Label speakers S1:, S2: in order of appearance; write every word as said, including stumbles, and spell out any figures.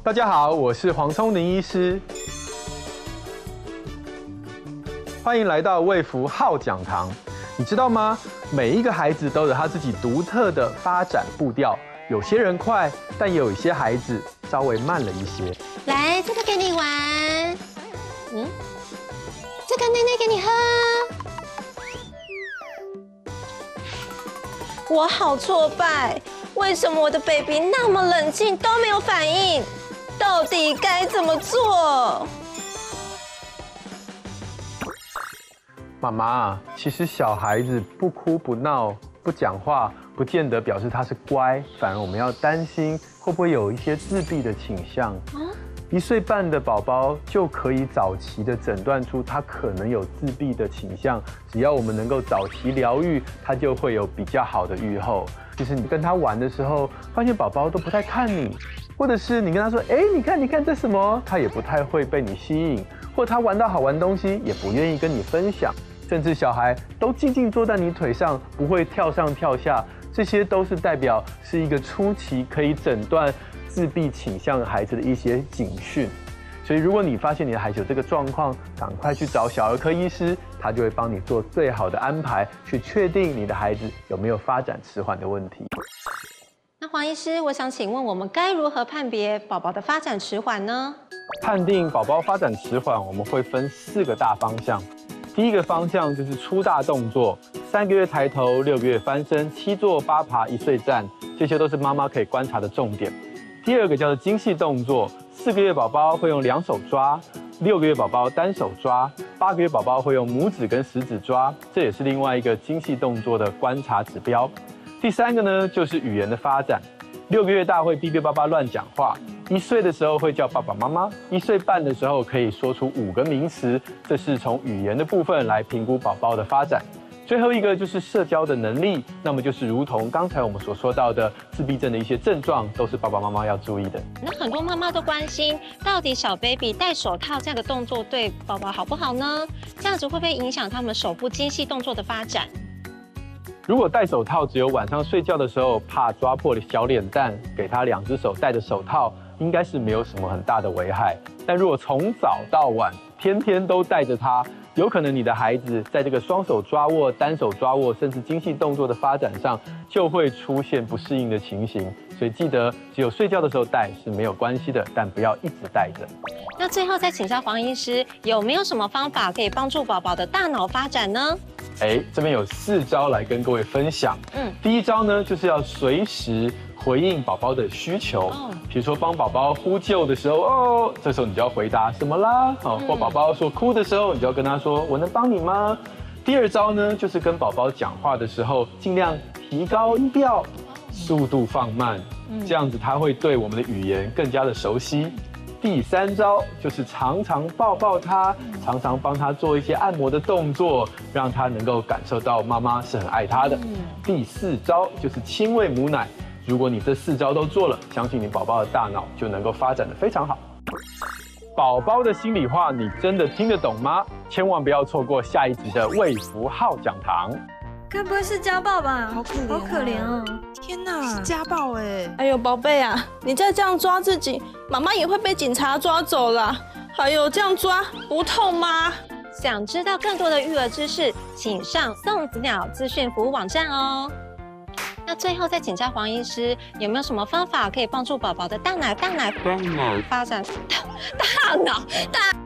S1: 大家好，我是黄聪宁医师，欢迎来到卫福号讲堂。你知道吗？每一个孩子都有他自己独特的发展步调，有些人快，但也有一些孩子稍微慢了一些。
S2: 来，这个给你玩，嗯，这个奶奶给你喝。我好挫败，为什么我的 baby 那么冷静都没有反应？到底该怎么做？
S1: 妈妈，其实小孩子不哭不闹不讲话，不见得表示他是乖，反而我们要担心会不会有一些自闭的倾向。一岁半的宝宝就可以早期的诊断出他可能有自闭的倾向，只要我们能够早期疗愈，他就会有比较好的预后。其实你跟他玩的时候，发现宝宝都不太看你，或者是你跟他说，哎，你看你看这什么，他也不太会被你吸引，或者他玩到好玩东西也不愿意跟你分享，甚至小孩都静静坐在你腿上，不会跳上跳下，这些都是代表是一个初期可以诊断自闭倾向孩子的一些警讯。所以如果你发现你的孩子有这个状况，赶快去找小儿科医师，他就会帮你做最好的安排，去确定你的孩子有没有发展迟缓的问题。
S2: 那黄医师，我想请问，我们该如何判别宝宝的发展迟缓呢？
S1: 判定宝宝发展迟缓，我们会分四个大方向。第一个方向就是粗大动作，三个月抬头，六个月翻身，七坐八爬，一岁站，这些都是妈妈可以观察的重点。第二个叫做精细动作，四个月宝宝会用两手抓，六个月宝宝单手抓，八个月宝宝会用拇指跟食指抓，这也是另外一个精细动作的观察指标。第三个呢，就是语言的发展，六个月大会哔哔叭叭乱讲话，一岁的时候会叫爸爸妈妈，一岁半的时候可以说出五个名词，这是从语言的部分来评估宝宝的发展。最后一个就是社交的能力，那么就是如同刚才我们所说到的自闭症的一些症状，都是爸爸妈妈要注意的。
S2: 那很多妈妈都关心，到底小 baby 戴手套这样的动作对宝宝好不好呢？这样子会不会影响他们手部精细动作的发展？
S1: 如果戴手套只有晚上睡觉的时候怕抓破小脸蛋，给他两只手戴着手套，应该是没有什么很大的危害。但如果从早到晚天天都戴着它，有可能你的孩子在这个双手抓握、单手抓握，甚至精细动作的发展上，就会出现不适应的情形。所以记得，只有睡觉的时候戴是没有关系的，但不要一直戴着。
S2: 那最后再请教黄医师，有没有什么方法可以帮助宝宝的大脑发展呢？
S1: 哎，这边有四招来跟各位分享。嗯，第一招呢，就是要随时回应宝宝的需求。哦，比如说帮宝宝呼救的时候，哦，这时候你就要回答什么啦？哦，或宝宝说哭的时候，你就要跟他说我能帮你吗？第二招呢，就是跟宝宝讲话的时候，尽量提高音调，速度放慢，这样子他会对我们的语言更加的熟悉。第三招就是常常抱抱他，常常帮他做一些按摩的动作，让他能够感受到妈妈是很爱他的。第四招就是亲喂母奶。如果你这四招都做了，相信你宝宝的大脑就能够发展得非常好。宝宝的心里话，你真的听得懂吗？千万不要错过下一集的卫福号讲堂。
S3: 该不会是家暴吧？
S4: 好可怜，
S3: 好可怜哦！
S4: 天哪，是家暴哎！
S5: 哎呦，宝贝啊，你再这样抓自己，妈妈也会被警察抓走啦。还有这样抓不痛吗？
S2: 想知道更多的育儿知识，请上送子鸟资讯服务网站哦。那最后再请教黄医师，有没有什么方法可以帮助宝宝的大脑、大脑、大脑发展？大脑大。